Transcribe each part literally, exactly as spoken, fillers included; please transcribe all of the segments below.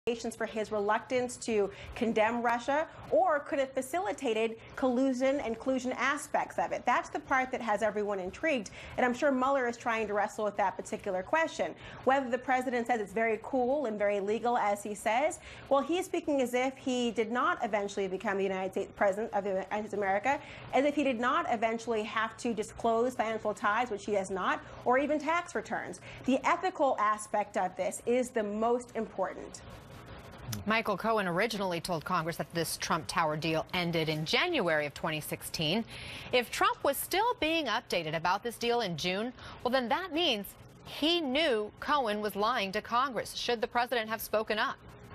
for his reluctance to condemn Russia, or could it facilitated collusion and collusion aspects of it? That's the part that has everyone intrigued, and I'm sure Mueller is trying to wrestle with that particular question. Whether the president says it's very cool and very legal, as he says, well, he's speaking as if he did not eventually become the United States president of the United States of America, as if he did not eventually have to disclose financial ties, which he has not, or even tax returns. The ethical aspect of this is the most important. Michael Cohen originally told Congress that this Trump Tower deal ended in January of twenty sixteen. If Trump was still being updated about this deal in June, well, then that means he knew Cohen was lying to Congress. Should the president have spoken up?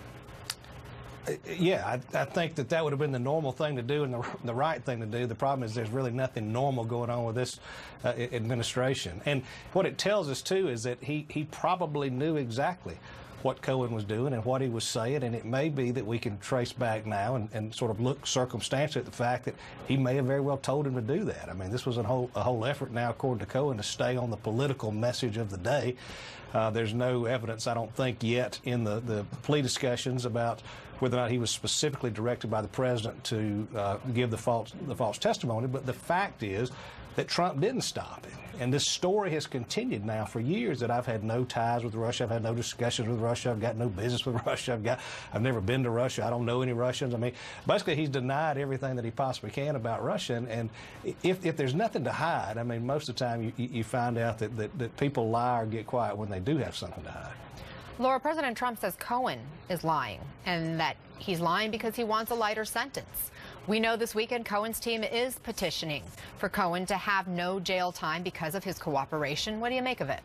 Yeah, I, I think that that would have been the normal thing to do and the, the right thing to do. The problem is there's really nothing normal going on with this uh, administration. And what it tells us, too, is that he, he probably knew exactly what Cohen was doing and what he was saying, and it may be that we can trace back now and, and sort of look circumstantially at the fact that he may have very well told him to do that. I mean, this was a whole, a whole effort now, according to Cohen, to stay on the political message of the day. Uh, there's no evidence, I don't think, yet in the, the plea discussions about whether or not he was specifically directed by the president to uh, give the false, the false testimony, but the fact is that Trump didn't stop it. And this story has continued now for years that I've had no ties with Russia, I've had no discussions with Russia, I've got no business with Russia, I've got, I've never been to Russia, I don't know any Russians. I mean, basically he's denied everything that he possibly can about Russia. And, and if, if there's nothing to hide, I mean, most of the time you, you find out that, that, that people lie or get quiet when they do have something to hide. Laura, President Trump says Cohen is lying and that he's lying because he wants a lighter sentence. We know this weekend Cohen's team is petitioning for Cohen to have no jail time because of his cooperation. What do you make of it?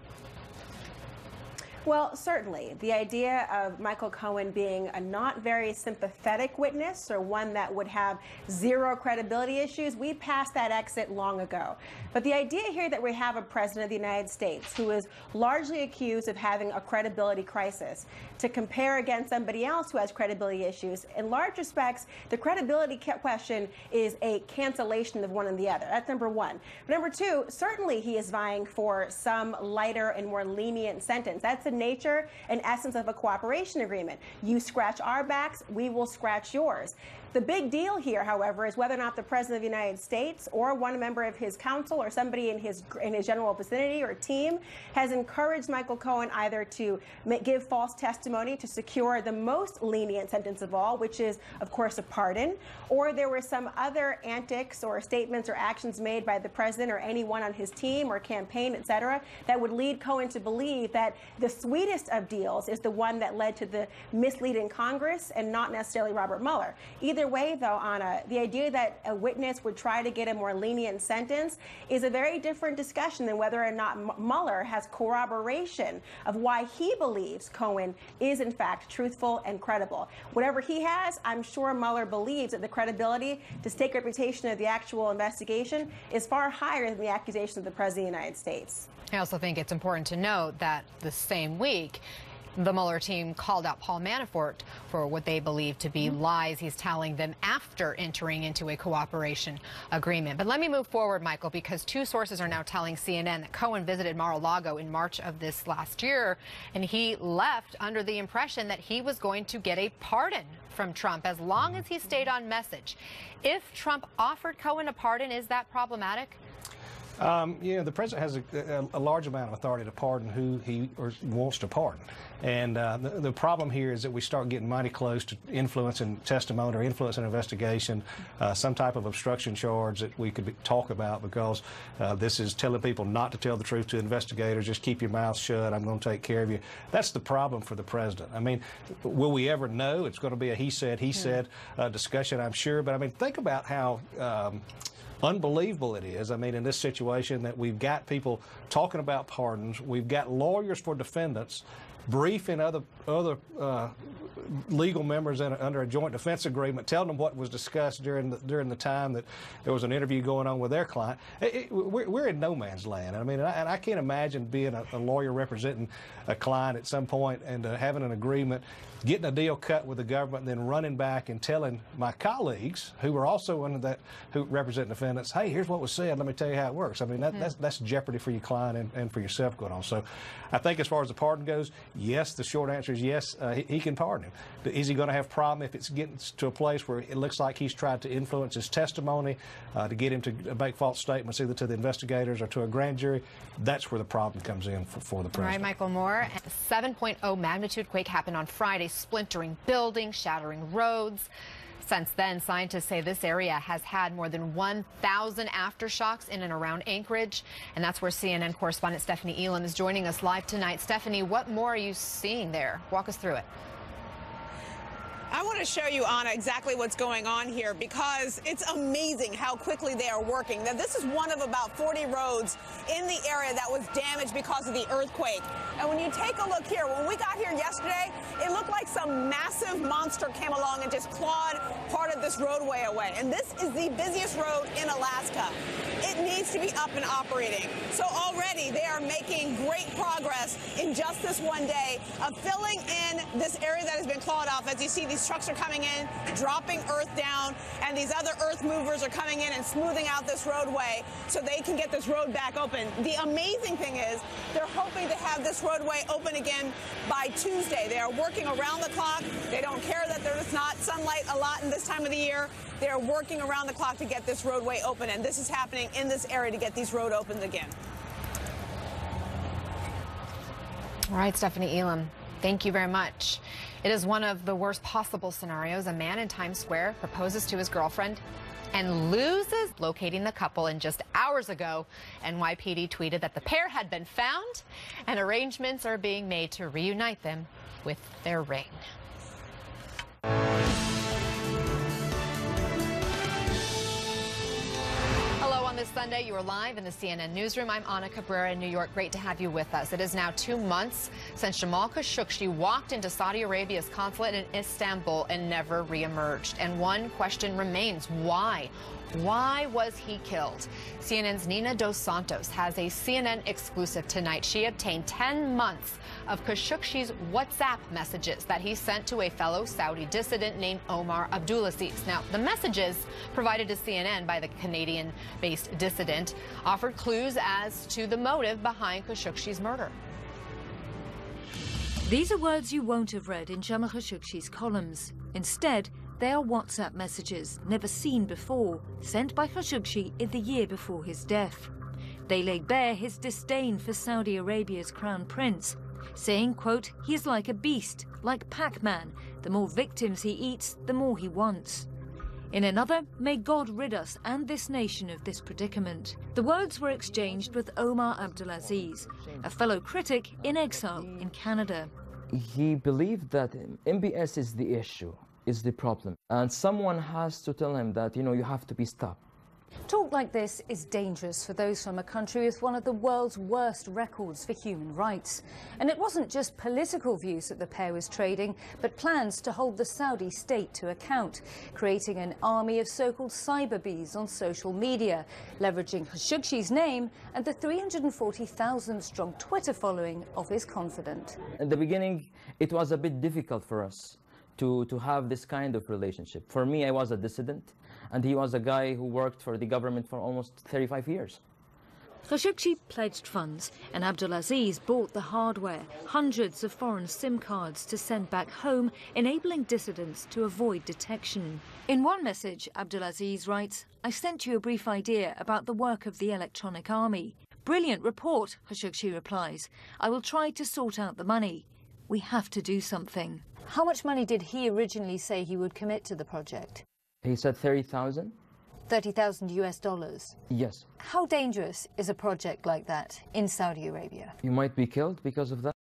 Well, certainly. The idea of Michael Cohen being a not very sympathetic witness or one that would have zero credibility issues, we passed that exit long ago. But the idea here that we have a president of the United States who is largely accused of having a credibility crisis to compare against somebody else who has credibility issues, in large respects, the credibility question is a cancellation of one and the other. That's number one. But number two, certainly he is vying for some lighter and more lenient sentence. That's the nature and essence of a cooperation agreement. You scratch our backs, we will scratch yours. The big deal here, however, is whether or not the President of the United States or one member of his council or somebody in his in his general vicinity or team has encouraged Michael Cohen either to give false testimony to secure the most lenient sentence of all, which is, of course, a pardon, or there were some other antics or statements or actions made by the President or anyone on his team or campaign, et cetera, that would lead Cohen to believe that the sweetest of deals is the one that led to the misleading Congress and not necessarily Robert Mueller. Either way, though, Anna, the idea that a witness would try to get a more lenient sentence is a very different discussion than whether or not Mueller has corroboration of why he believes Cohen is, in fact, truthful and credible. Whatever he has, I'm sure Mueller believes that the credibility, the stake reputation of the actual investigation is far higher than the accusations of the President of the United States. I also think it's important to note that the same week, the Mueller team called out Paul Manafort for what they believe to be lies he's telling them after entering into a cooperation agreement. But let me move forward, Michael, because two sources are now telling C N N that Cohen visited Mar-a-Lago in March of this last year, and he left under the impression that he was going to get a pardon from Trump as long as he stayed on message. If Trump offered Cohen a pardon, is that problematic? Um, you know, the president has a, a, a large amount of authority to pardon who he or wants to pardon. And uh, the, the problem here is that we start getting mighty close to influencing testimony or influencing investigation, uh, some type of obstruction charge that we could be, talk about, because uh, this is telling people not to tell the truth to investigators. Just keep your mouth shut. I'm going to take care of you. That's the problem for the president. I mean, will we ever know? It's going to be a he said, he said uh, discussion, I'm sure. But I mean, think about how um, unbelievable it is. I mean, in this situation that we've got people talking about pardons, we've got lawyers for defendants briefing other other uh, legal members in a, under a joint defense agreement, telling them what was discussed during the, during the time that there was an interview going on with their client. It, it, we're, we're in no man's land. I mean, and I, and I can't imagine being a, a lawyer representing a client at some point and uh, having an agreement, getting a deal cut with the government, and then running back and telling my colleagues who are also under that, who represent defendants, hey, here's what was said. Let me tell you how it works. I mean, that, mm-hmm. that's, that's jeopardy for your client and, and for yourself going on. So I think as far as the pardon goes, yes, the short answer is yes, uh, he, he can pardon him. Is he going to have a problem if it's getting to a place where it looks like he's tried to influence his testimony uh, to get him to make false statements either to the investigators or to a grand jury? That's where the problem comes in for, for the president. All right, Michael Moore. A seven point oh magnitude quake happened on Friday, splintering buildings, shattering roads. Since then, scientists say this area has had more than one thousand aftershocks in and around Anchorage. And that's where C N N correspondent Stephanie Elam is joining us live tonight. Stephanie, what more are you seeing there? Walk us through it. I want to show you, Anna, exactly what's going on here because it's amazing how quickly they are working. Now, this is one of about forty roads in the area that was damaged because of the earthquake. And when you take a look here, when we got here yesterday, it looked like some massive monster came along and just clawed part of this roadway away. And this is the busiest road in Alaska. It needs to be up and operating. So already they are making great progress in just this one day of filling in this area that has been clawed off. As you see, these trucks are coming in, dropping earth down, and these other earth movers are coming in and smoothing out this roadway so they can get this road back open. The amazing thing is they're hoping to have this roadway open again by Tuesday. They are working around the clock. They don't care that there's not sunlight a lot in this time of the year. They're working around the clock to get this roadway open, and this is happening in this area to get these road opened again. All right, Stephanie Elam, thank you very much. It is one of the worst possible scenarios. A man in Times Square proposes to his girlfriend and loses locating the couple. And just hours ago, N Y P D tweeted that the pair had been found and arrangements are being made to reunite them with their ring. On this Sunday, you are live in the C N N newsroom. I'm Anna Cabrera in New York. Great to have you with us. It is now two months since Jamal Khashoggi walked into Saudi Arabia's consulate in Istanbul and never reemerged. And one question remains: why? Why was he killed? C N N's Nina Dos Santos has a C N N exclusive tonight. She obtained ten months of Khashoggi's WhatsApp messages that he sent to a fellow Saudi dissident named Omar Abdulaziz. Now, the messages provided to C N N by the Canadian-based dissident offered clues as to the motive behind Khashoggi's murder. These are words you won't have read in Jamal Khashoggi's columns. Instead, they are WhatsApp messages, never seen before, sent by Khashoggi in the year before his death. They lay bare his disdain for Saudi Arabia's crown prince, saying, quote, he is like a beast, like Pac-Man. The more victims he eats, the more he wants. In another, may God rid us and this nation of this predicament. The words were exchanged with Omar Abdulaziz, a fellow critic in exile in Canada. He believed that M B S is the issue, is the problem. And someone has to tell him that, you know, you have to be stopped. Talk like this is dangerous for those from a country with one of the world's worst records for human rights. And it wasn't just political views that the pair was trading, but plans to hold the Saudi state to account, creating an army of so-called cyber bees on social media, leveraging Khashoggi's name and the three hundred forty thousand strong Twitter following of his confidant. In the beginning, it was a bit difficult for us to, to have this kind of relationship. For me, I was a dissident, and he was a guy who worked for the government for almost thirty-five years. Khashoggi pledged funds, and Abdulaziz bought the hardware, hundreds of foreign SIM cards to send back home, enabling dissidents to avoid detection. In one message, Abdulaziz writes, I sent you a brief idea about the work of the Electronic Army. Brilliant report, Khashoggi replies. I will try to sort out the money. We have to do something. How much money did he originally say he would commit to the project? He said thirty thousand. thirty thousand U S dollars? Yes. How dangerous is a project like that in Saudi Arabia? You might be killed because of that.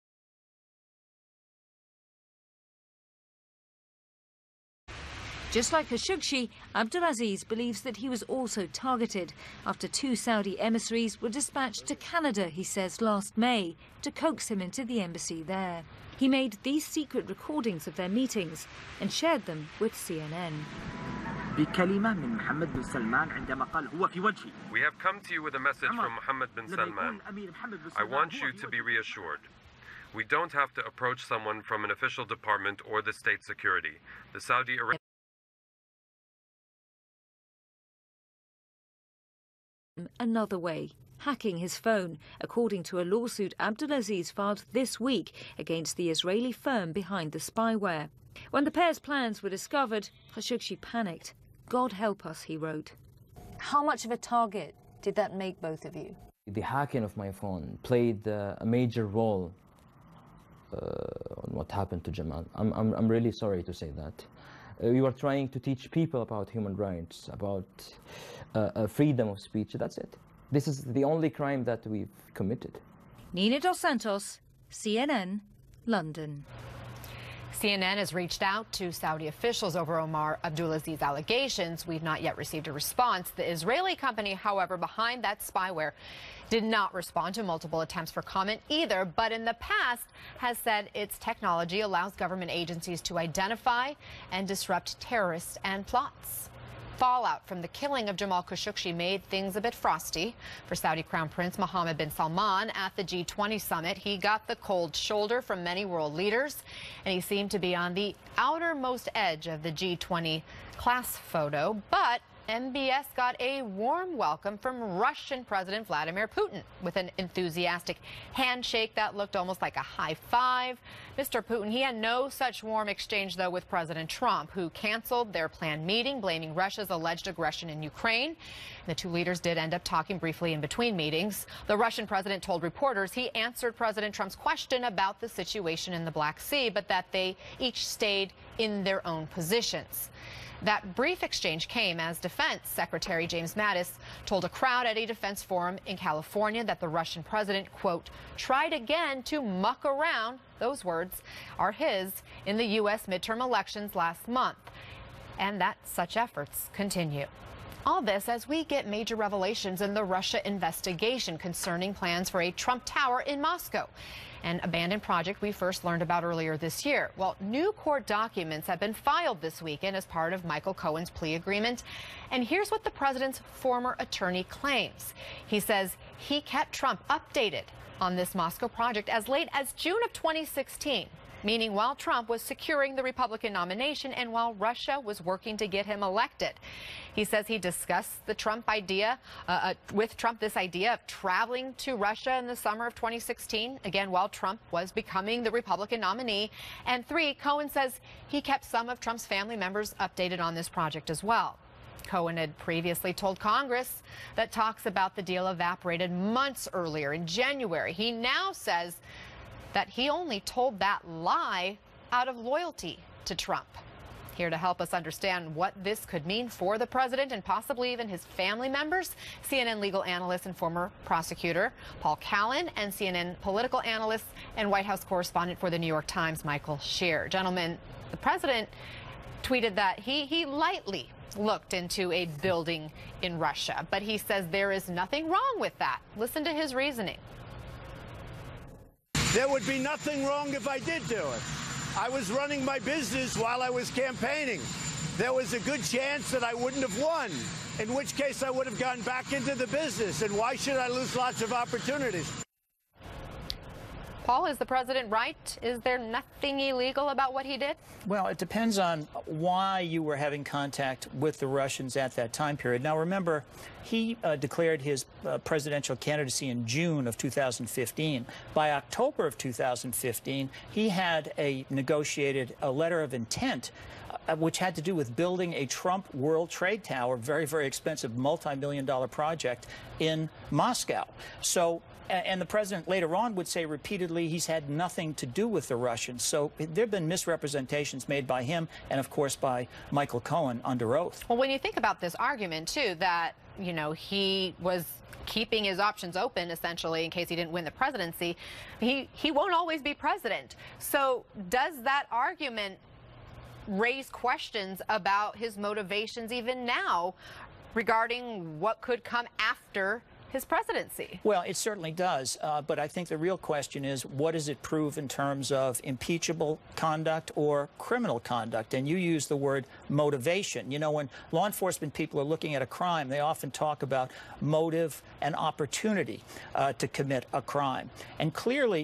Just like Khashoggi, Abdulaziz believes that he was also targeted after two Saudi emissaries were dispatched to Canada, he says, last May, to coax him into the embassy there. He made these secret recordings of their meetings and shared them with C N N. We have come to you with a message from Mohammed bin Salman. I want you to be reassured. We don't have to approach someone from an official department or the state security. The Saudi Arabia another way, hacking his phone, according to a lawsuit Abdulaziz filed this week against the Israeli firm behind the spyware. When the pair's plans were discovered, Khashoggi panicked. God help us, he wrote. How much of a target did that make both of you? The hacking of my phone played uh, a major role uh, on what happened to Jamal. I'm, I'm, I'm really sorry to say that. Uh, we were trying to teach people about human rights, about uh, uh, freedom of speech. That's it. This is the only crime that we've committed. Nina Dos Santos, C N N, London. C N N has reached out to Saudi officials over Omar Abdulaziz's allegations. We've not yet received a response. The Israeli company, however, behind that spyware did not respond to multiple attempts for comment either, but in the past has said its technology allows government agencies to identify and disrupt terrorists and plots. Fallout from the killing of Jamal Khashoggi made things a bit frosty for Saudi Crown Prince Mohammed bin Salman at the G twenty summit. He got the cold shoulder from many world leaders, and he seemed to be on the outermost edge of the G twenty class photo. But M B S got a warm welcome from Russian President Vladimir Putin with an enthusiastic handshake that looked almost like a high five. Mister Putin, he had no such warm exchange, though, with President Trump, who canceled their planned meeting, blaming Russia's alleged aggression in Ukraine. The two leaders did end up talking briefly in between meetings. The Russian president told reporters he answered President Trump's question about the situation in the Black Sea, but that they each stayed in their own positions. That brief exchange came as Defense Secretary James Mattis told a crowd at a defense forum in California that the Russian president, quote, tried again to muck around, those words are his, in the U S midterm elections last month, and that such efforts continue. All this as we get major revelations in the Russia investigation concerning plans for a Trump Tower in Moscow, an abandoned project we first learned about earlier this year. Well, new court documents have been filed this weekend as part of Michael Cohen's plea agreement. And here's what the president's former attorney claims. He says he kept Trump updated on this Moscow project as late as June of twenty sixteen. Meaning while Trump was securing the Republican nomination and while Russia was working to get him elected. He says he discussed the Trump idea, uh, uh, with Trump, this idea of traveling to Russia in the summer of twenty sixteen, again, while Trump was becoming the Republican nominee. And three, Cohen says he kept some of Trump's family members updated on this project as well. Cohen had previously told Congress that talks about the deal evaporated months earlier in January. He now says that he only told that lie out of loyalty to Trump. Here to help us understand what this could mean for the president and possibly even his family members, C N N legal analyst and former prosecutor Paul Callan, and C N N political analyst and White House correspondent for the New York Times, Michael Shear. Gentlemen, the president tweeted that he, he lightly looked into a building in Russia, but he says there is nothing wrong with that. Listen to his reasoning. There would be nothing wrong if I did do it. I was running my business while I was campaigning. There was a good chance that I wouldn't have won, in which case I would have gone back into the business. And why should I lose lots of opportunities? Paul, is the president right? Is there nothing illegal about what he did? Well, it depends on why you were having contact with the Russians at that time period. Now, remember, he uh, declared his uh, presidential candidacy in June of two thousand fifteen. By October of two thousand fifteen, he had a negotiated a letter of intent uh, which had to do with building a Trump World Trade Tower, very, very expensive multi-million dollar project in Moscow. So, and the president later on would say repeatedly he's had nothing to do with the Russians. So there have been misrepresentations made by him and, of course, by Michael Cohen under oath. Well, when you think about this argument, too, that, you know, he was keeping his options open, essentially, in case he didn't win the presidency, he, he won't always be president. So does that argument raise questions about his motivations even now regarding what could come after his presidency? Well, it certainly does. Uh, but I think the real question is, what does it prove in terms of impeachable conduct or criminal conduct? And you use the word motivation. You know, when law enforcement people are looking at a crime, they often talk about motive and opportunity uh, to commit a crime. And clearly,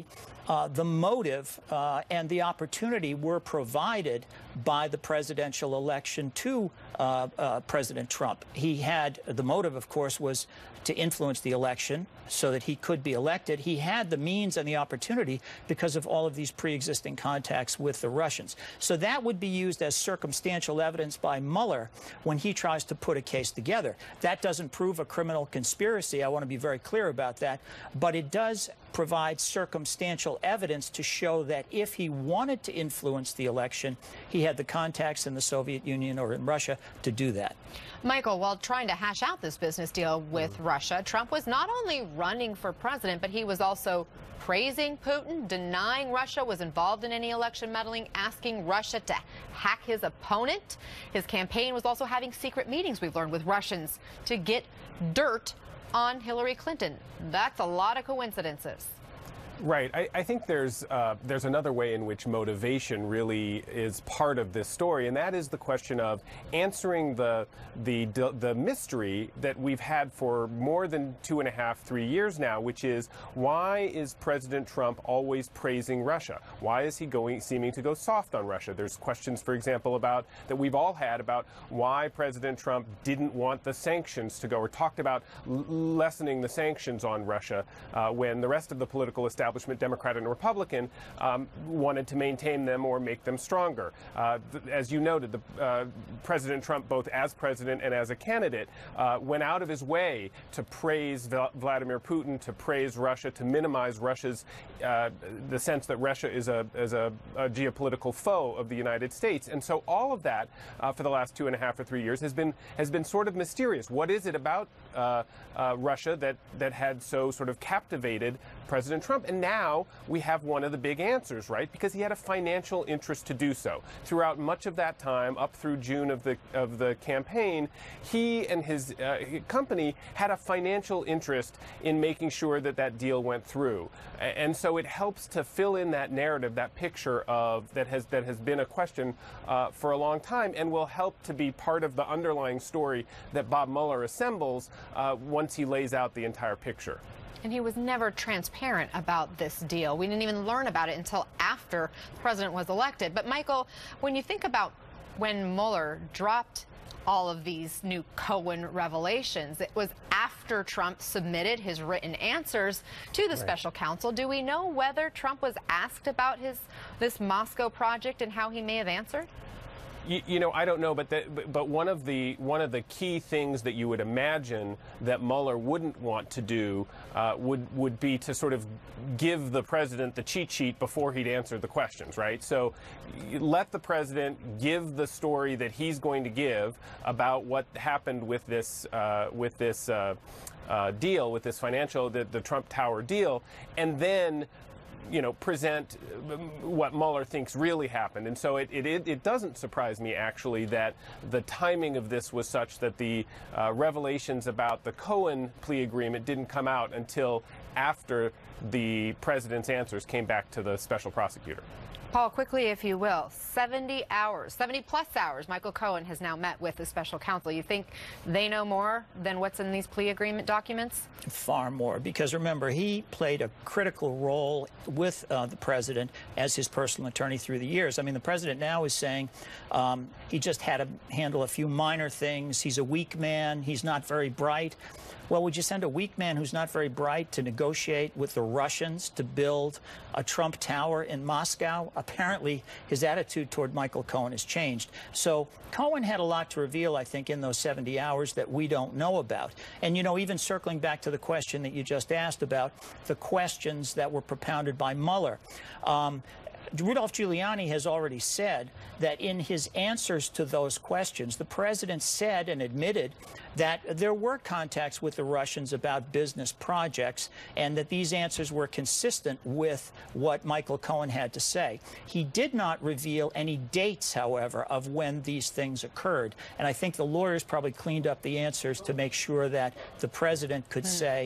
uh, the motive uh, and the opportunity were provided by the presidential election to uh, uh, President Trump. He had, the motive, of course, was to influence the election so that he could be elected. He had the means and the opportunity because of all of these pre-existing contacts with the Russians. So that would be used as circumstantial evidence by Mueller when he tries to put a case together. That doesn't prove a criminal conspiracy. I want to be very clear about that. But it does provide circumstantial evidence to show that if he wanted to influence the election, he had the contacts in the Soviet Union or in Russia to do that. Michael, while trying to hash out this business deal with Russia, Trump was not only running for president, but he was also praising Putin, denying Russia was involved in any election meddling, asking Russia to hack his opponent. His campaign was also having secret meetings, we've learned, with Russians to get dirt on Hillary Clinton. That's a lot of coincidences. Right. I, I think there's uh, there's another way in which motivation really is part of this story, and that is the question of answering the the the mystery that we've had for more than two and a half, three years now, which is why is President Trump always praising Russia? Why is he going seeming to go soft on Russia? There's questions, for example, about that we've all had about why President Trump didn't want the sanctions to go, or talked about l lessening the sanctions on Russia uh, when the rest of the political establishment, Democrat and Republican, um, wanted to maintain them or make them stronger. Uh, as you noted, the, uh, President Trump, both as president and as a candidate, uh, went out of his way to praise Val Vladimir Putin, to praise Russia, to minimize Russia's, uh, the sense that Russia is a, is a, a geopolitical foe of the United States. And so all of that uh, for the last two and a half or three years has been, has been sort of mysterious. What is it about uh, uh, Russia that, that had so sort of captivated President Trump? And now we have one of the big answers, right? Because he had a financial interest to do so. Throughout much of that time, up through June of the of the campaign, he and his uh, company had a financial interest in making sure that that deal went through. And so it helps to fill in that narrative, that picture of that has that has been a question uh, for a long time, and will help to be part of the underlying story that Bob Mueller assembles uh, once he lays out the entire picture. And he was never transparent about this deal. We didn't even learn about it until after the president was elected. But Michael, when you think about when Mueller dropped all of these new Cohen revelations, it was after Trump submitted his written answers to the right. special counsel. Do we know whether Trump was asked about his this Moscow project and how he may have answered? You, you know, I don't know, but, the, but one of the one of the key things that you would imagine that Mueller wouldn't want to do uh, would would be to sort of give the president the cheat sheet before he'd answer the questions, right? So let the president give the story that he's going to give about what happened with this uh, with this uh, uh, deal, with this financial the, the Trump Tower deal, and then, you know, present what Mueller thinks really happened. And so it, it, it doesn't surprise me, actually, that the timing of this was such that the uh, revelations about the Cohen plea agreement didn't come out until after the president's answers came back to the special prosecutor. Paul, quickly, if you will, seventy hours, seventy plus hours, Michael Cohen has now met with the special counsel. You think they know more than what's in these plea agreement documents? Far more, because remember, he played a critical role with uh, the president as his personal attorney through the years. I mean, the president now is saying um, he just had to handle a few minor things. He's a weak man. He's not very bright. Well, would you send a weak man who's not very bright to negotiate with the Russians to build a Trump Tower in Moscow? Apparently, his attitude toward Michael Cohen has changed. So Cohen had a lot to reveal, I think, in those seventy hours that we don't know about. And, you know, even circling back to the question that you just asked about, the questions that were propounded by Mueller. Um, Rudolph Giuliani has already said that in his answers to those questions, the president said and admitted that there were contacts with the Russians about business projects and that these answers were consistent with what Michael Cohen had to say. He did not reveal any dates, however, of when these things occurred. And I think the lawyers probably cleaned up the answers to make sure that the president could say,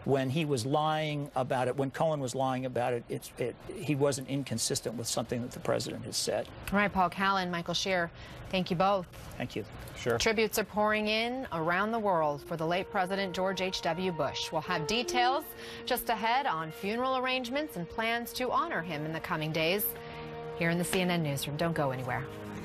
when he was lying about it, when Cohen was lying about it, it's, it, he wasn't inconsistent with something that the president has said. All right, Paul Callan, Michael Shear, thank you both. Thank you. Sure. Tributes are pouring in around the world for the late President George H W Bush. We'll have details just ahead on funeral arrangements and plans to honor him in the coming days. Here in the C N N Newsroom, don't go anywhere.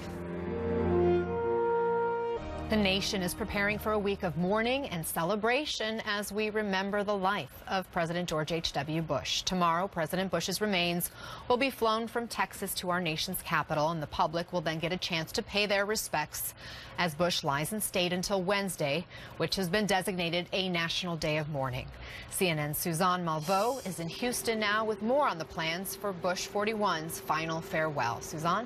The nation is preparing for a week of mourning and celebration as we remember the life of President George H W Bush. Tomorrow, President Bush's remains will be flown from Texas to our nation's capital, and the public will then get a chance to pay their respects as Bush lies in state until Wednesday, which has been designated a national day of mourning. C N N's Suzanne Malveaux is in Houston now with more on the plans for Bush forty-one's final farewell. Suzanne?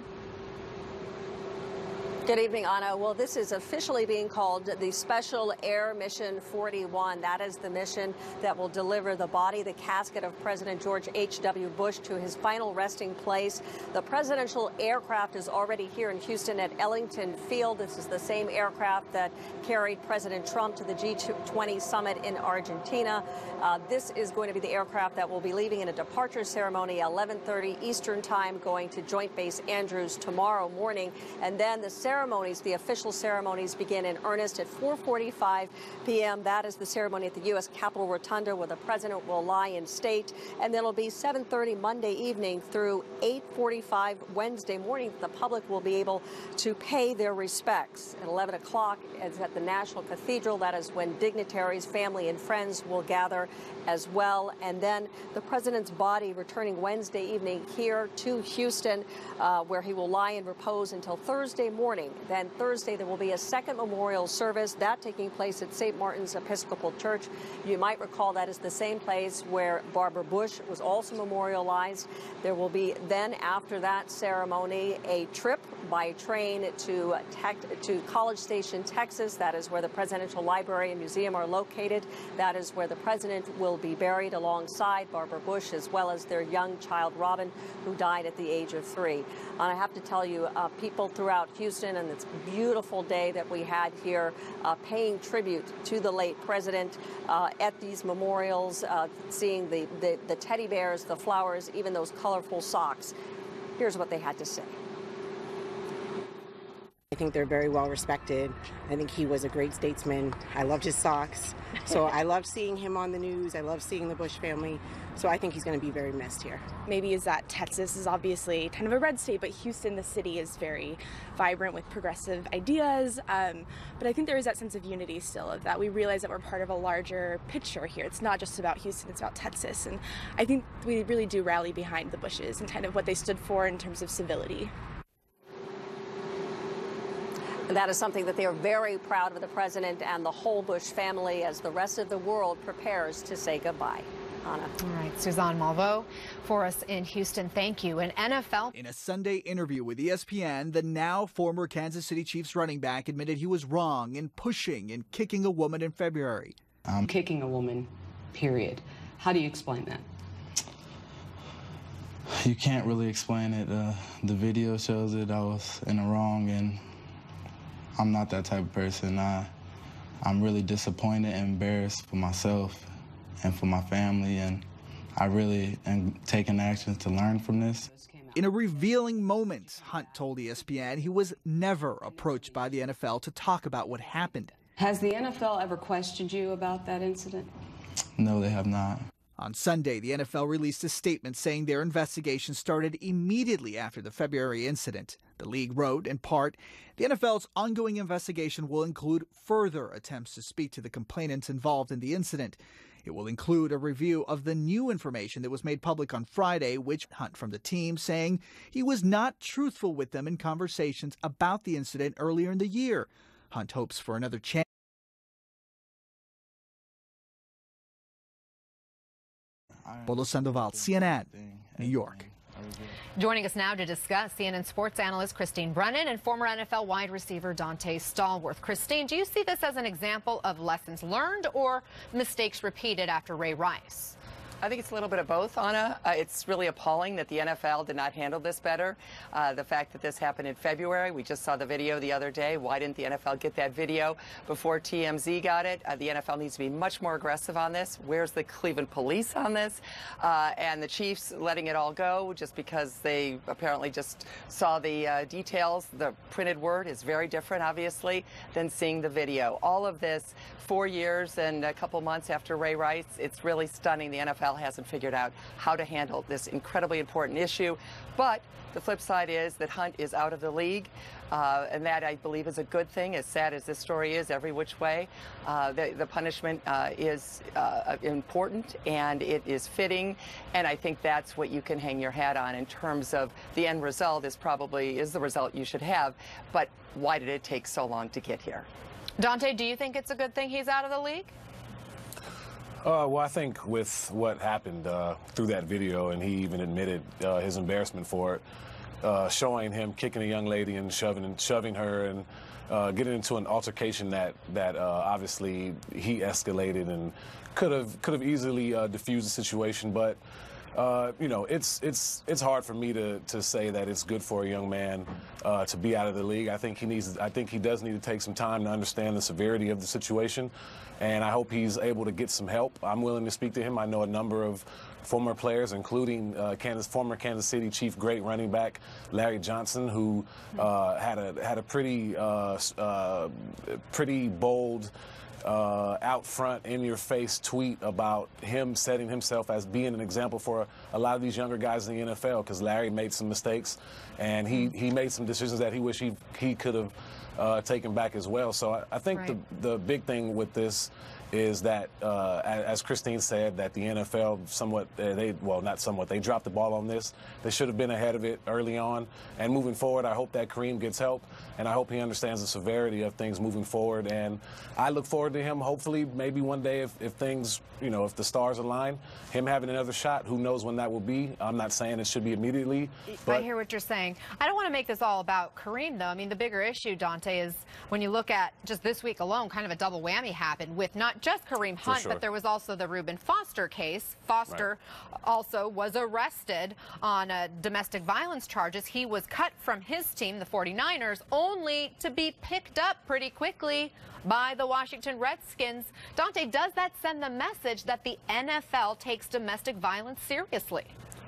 Good evening, Anna. Well, this is officially being called the Special Air Mission forty-one. That is the mission that will deliver the body, the casket of President George H W Bush to his final resting place. The presidential aircraft is already here in Houston at Ellington Field. This is the same aircraft that carried President Trump to the G twenty summit in Argentina. Uh, this is going to be the aircraft that will be leaving in a departure ceremony at eleven thirty Eastern Time, going to Joint Base Andrews tomorrow morning. And then the ceremonies, the official ceremonies, begin in earnest at four forty-five p m That is the ceremony at the U S Capitol Rotunda, where the president will lie in state. And then it'll be seven thirty Monday evening through eight forty-five Wednesday morning. The public will be able to pay their respects. At eleven o'clock, it's at the National Cathedral. That is when dignitaries, family, and friends will gather as well. And then the president's body returning Wednesday evening here to Houston, uh, where he will lie in repose until Thursday morning. Then Thursday, there will be a second memorial service, that taking place at Saint Martin's Episcopal Church. You might recall that is the same place where Barbara Bush was also memorialized. There will be then, after that ceremony, a trip by train to, tech, to College Station, Texas. That is where the Presidential Library and Museum are located. That is where the president will be buried alongside Barbara Bush, as well as their young child, Robin, who died at the age of three. And I have to tell you, uh, people throughout Houston, and this beautiful day that we had here, uh, paying tribute to the late president uh, at these memorials, uh, seeing the, the, the teddy bears, the flowers, even those colorful socks. Here's what they had to say. I think they're very well respected. I think he was a great statesman. I loved his socks. So I loved seeing him on the news. I love seeing the Bush family. So I think he's going to be very missed here. Maybe is that Texas is obviously kind of a red state, but Houston, the city, is very vibrant with progressive ideas. Um, but I think there is that sense of unity still, of that we realize that we're part of a larger picture here. It's not just about Houston, it's about Texas. And I think we really do rally behind the Bushes and kind of what they stood for in terms of civility. And that is something that they are very proud of, the president and the whole Bush family, as the rest of the world prepares to say goodbye. Anna. All right, Suzanne Malveaux for us in Houston. Thank you. An N F L. In a Sunday interview with E S P N, the now former Kansas City Chiefs running back admitted he was wrong in pushing and kicking a woman in February. I'm kicking a woman, period. How do you explain that? You can't really explain it. Uh, the video shows it. I was in the wrong, and I'm not that type of person. I, I'm really disappointed and embarrassed for myself and for my family, and I really am taking actions to learn from this. In a revealing moment, Hunt told E S P N he was never approached by the N F L to talk about what happened. Has the N F L ever questioned you about that incident? No, they have not. On Sunday, the N F L released a statement saying their investigation started immediately after the February incident. The league wrote, in part, the N F L's ongoing investigation will include further attempts to speak to the complainants involved in the incident. It will include a review of the new information that was made public on Friday, which Hunt from the team saying he was not truthful with them in conversations about the incident earlier in the year. Hunt hopes for another chance. Polo Sandoval, C N N, New York. Joining us now to discuss, C N N sports analyst Christine Brennan and former N F L wide receiver Dante Stallworth. Christine, do you see this as an example of lessons learned or mistakes repeated after Ray Rice? I think it's a little bit of both, Anna. Uh, it's really appalling that the N F L did not handle this better. Uh, the fact that this happened in February, we just saw the video the other day. Why didn't the N F L get that video before T M Z got it? Uh, the N F L needs to be much more aggressive on this. Where's the Cleveland police on this? Uh, and the Chiefs letting it all go just because they apparently just saw the uh, details. The printed word is very different, obviously, than seeing the video. All of this, four years and a couple months after Ray Rice, it's really stunning. The N F L hasn't figured out how to handle this incredibly important issue. But the flip side is that Hunt is out of the league, uh, and that, I believe, is a good thing, as sad as this story is every which way. Uh, the, the punishment uh, is uh, important, and it is fitting, and I think that's what you can hang your hat on in terms of the end result is probably is the result you should have. But why did it take so long to get here? Dante, do you think it's a good thing he's out of the league? Uh, well, I think with what happened uh, through that video, and he even admitted uh, his embarrassment for it, uh, showing him kicking a young lady and shoving and shoving her and uh, getting into an altercation that that uh, obviously he escalated and could have could have easily uh, diffused the situation, but. Uh, you know, it's it's it's hard for me to to say that it's good for a young man uh, to be out of the league. I think he needs. I think he does need to take some time to understand the severity of the situation, and I hope he's able to get some help. I'm willing to speak to him. I know a number of former players, including uh, Kansas former Kansas City Chief great running back Larry Johnson, who uh, had a had a pretty uh, uh, pretty bold. Uh, out front, in-your-face tweet about him setting himself as being an example for a lot of these younger guys in the N F L, because Larry made some mistakes, and he, he made some decisions that he wished he, he could have uh, taken back as well. So I, I think right. the, the big thing with this is that, uh, as Christine said, that the N F L somewhat, uh, they well, not somewhat, they dropped the ball on this. They should have been ahead of it early on. And moving forward, I hope that Kareem gets help, and I hope he understands the severity of things moving forward. And I look forward to him, hopefully, maybe one day, if, if things, you know, if the stars align, him having another shot. Who knows when that will be? I'm not saying it should be immediately. But I hear what you're saying. I don't want to make this all about Kareem, though. I mean, the bigger issue, Dante, is when you look at just this week alone, kind of a double whammy happened with not just Kareem Hunt, sure. but there was also the Reuben Foster case. Foster right. also was arrested on uh, domestic violence charges. He was cut from his team, the forty-niners, only to be picked up pretty quickly by the Washington Redskins. Dante, does that send the message that the N F L takes domestic violence seriously?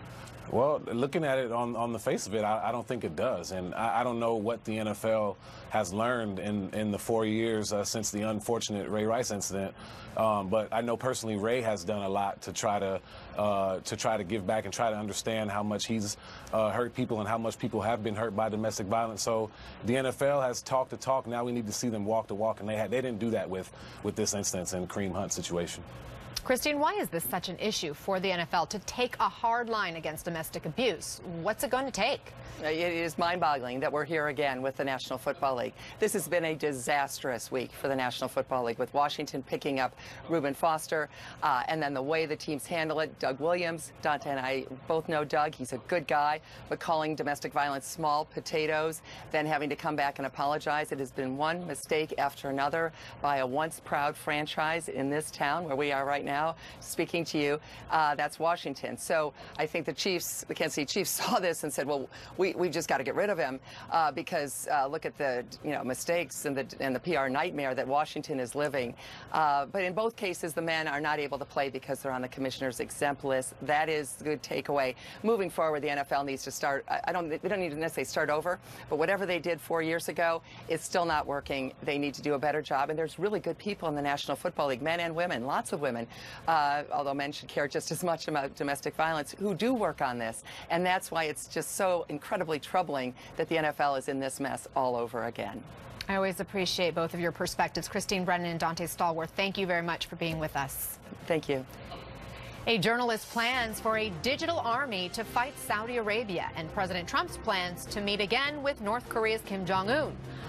Well, looking at it on, on the face of it, I, I don't think it does. And I, I don't know what the N F L has learned in, in the four years uh, since the unfortunate Ray Rice incident. Um, but I know personally Ray has done a lot to try to uh, to try to give back and try to understand how much he's uh, hurt people and how much people have been hurt by domestic violence. So the N F L has talked the talk. Now we need to see them walk the walk, and they had, they didn't do that with with this instance and Kareem Hunt situation. Christine, why is this such an issue for the N F L to take a hard line against domestic abuse? What's it going to take? It is mind-boggling that we're here again with the National Football League. This has been a disastrous week for the National Football League, with Washington picking up Reuben Foster, uh, and then the way the teams handle it. Doug Williams, Dante and I both know Doug. He's a good guy, but calling domestic violence small potatoes, then having to come back and apologize. It has been one mistake after another by a once proud franchise in this town where we are right now, speaking to you. Uh, that's Washington. So I think the Chiefs, the Kansas City Chiefs, saw this and said, well, we, we've just got to get rid of him uh, because uh, look at the you know mistakes and the and the P R nightmare that Washington is living. Uh, but in both cases, the men are not able to play because they're on the commissioner's exempt list. That is the good takeaway. Moving forward, the N F L needs to start. I, I don't. They don't need to necessarily start over, but whatever they did four years ago, it's still not working. They need to do a better job. And there's really good people in the National Football League, men and women, lots of women. Uh, although men should care just as much about domestic violence, who do work on this. And that's why it's just so incredibly troubling that the N F L is in this mess all over again. I always appreciate both of your perspectives. Christine Brennan and Dante Stallworth, thank you very much for being with us. Thank you. A journalist plans for a digital army to fight Saudi Arabia, and President Trump's plans to meet again with North Korea's Kim Jong-un.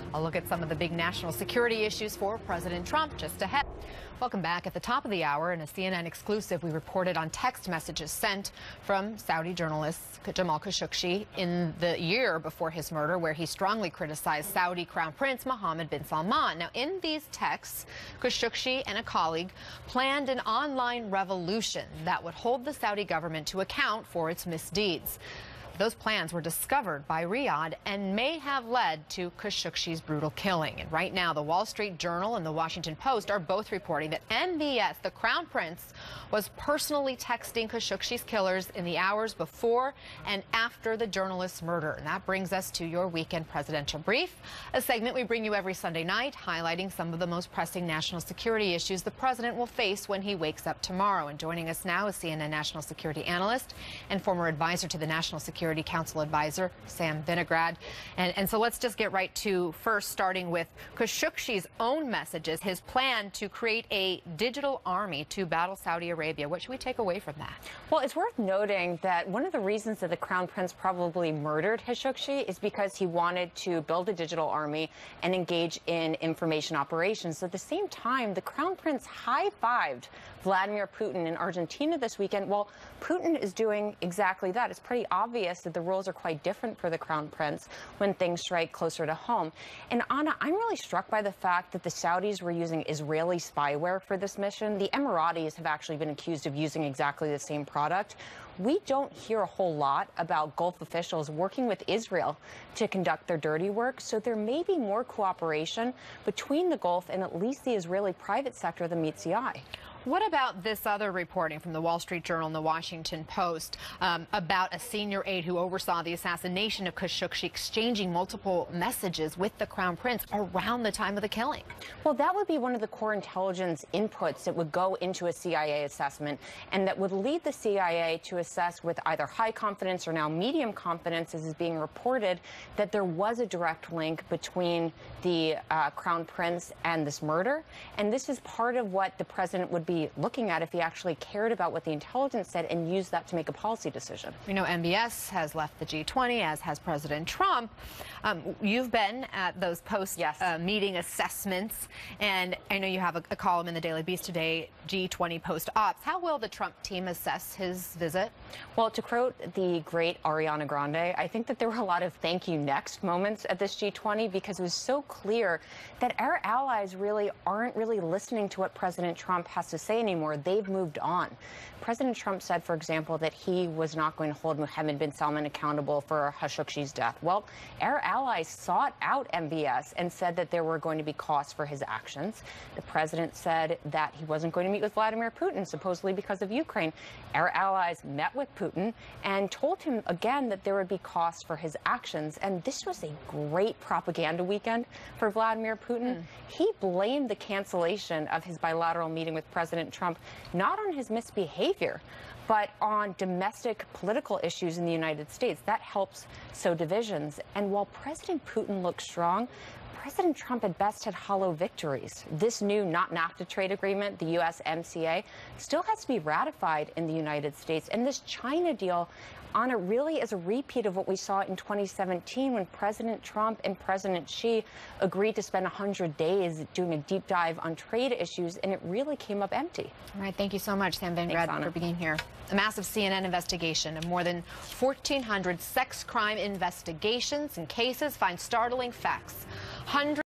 A look at some of the big national security issues for President Trump just ahead. Welcome back. At the top of the hour, in a C N N exclusive, we reported on text messages sent from Saudi journalist Jamal Khashoggi in the year before his murder, where he strongly criticized Saudi Crown Prince Mohammed bin Salman. Now, in these texts, Khashoggi and a colleague planned an online revolution that would hold the Saudi government to account for its misdeeds. Those plans were discovered by Riyadh and may have led to Khashoggi's brutal killing. And right now, the Wall Street Journal and the Washington Post are both reporting that M B S, the Crown Prince, was personally texting Khashoggi's killers in the hours before and after the journalist's murder. And that brings us to your weekend presidential brief, a segment we bring you every Sunday night, highlighting some of the most pressing national security issues the president will face when he wakes up tomorrow. And joining us now is C N N national security analyst and former advisor to the National Security Council advisor, Sam Vinograd. And, and so let's just get right to first starting with Khashoggi's own messages, his plan to create a digital army to battle Saudi Arabia. What should we take away from that? Well, it's worth noting that one of the reasons that the Crown Prince probably murdered Khashoggi is because he wanted to build a digital army and engage in information operations. At the same time, the Crown Prince high-fived Vladimir Putin in Argentina this weekend. Well, Putin is doing exactly that. It's pretty obvious that the roles are quite different for the Crown Prince when things strike closer to home. And Anna, I'm really struck by the fact that the Saudis were using Israeli spyware for this mission. The Emiratis have actually been accused of using exactly the same product. We don't hear a whole lot about Gulf officials working with Israel to conduct their dirty work, so there may be more cooperation between the Gulf and at least the Israeli private sector than meets the eye. What about this other reporting from the Wall Street Journal and the Washington Post um, about a senior aide who oversaw the assassination of Khashoggi exchanging multiple messages with the Crown Prince around the time of the killing? Well, that would be one of the core intelligence inputs that would go into a C I A assessment and that would lead the C I A to assess with either high confidence or now medium confidence, as is being reported, that there was a direct link between the uh, Crown Prince and this murder. And this is part of what the president would be looking at if he actually cared about what the intelligence said and used that to make a policy decision. You know, M B S has left the G twenty, as has President Trump. Um, you've been at those post-meeting yes. uh, assessments, and I know you have a, a column in the Daily Beast today, G twenty post-ops. How will the Trump team assess his visit? Well, to quote the great Ariana Grande, I think that there were a lot of thank you next moments at this G twenty because it was so clear that our allies really aren't really listening to what President Trump has to say anymore. They've moved on. President Trump said, for example, that he was not going to hold Mohammed bin Salman accountable for Khashoggi's death. Well, our allies sought out M B S and said that there were going to be costs for his actions. The president said that he wasn't going to meet with Vladimir Putin, supposedly because of Ukraine. Our allies met with Putin and told him again that there would be costs for his actions. And this was a great propaganda weekend for Vladimir Putin. Mm. He blamed the cancellation of his bilateral meeting with President Trump not on his misbehavior, but on domestic political issues in the United States. That helps sow divisions. And while President Putin looks strong, President Trump at best had hollow victories. This new not NAFTA trade agreement, the U S M C A, still has to be ratified in the United States. And this China deal, Anna, really is a repeat of what we saw in twenty seventeen when President Trump and President Xi agreed to spend one hundred days doing a deep dive on trade issues, and it really came up empty. All right, thank you so much, Sam Vinograd, for being here. A massive C N N investigation of more than fourteen hundred sex crime investigations and cases finds startling facts. Hundreds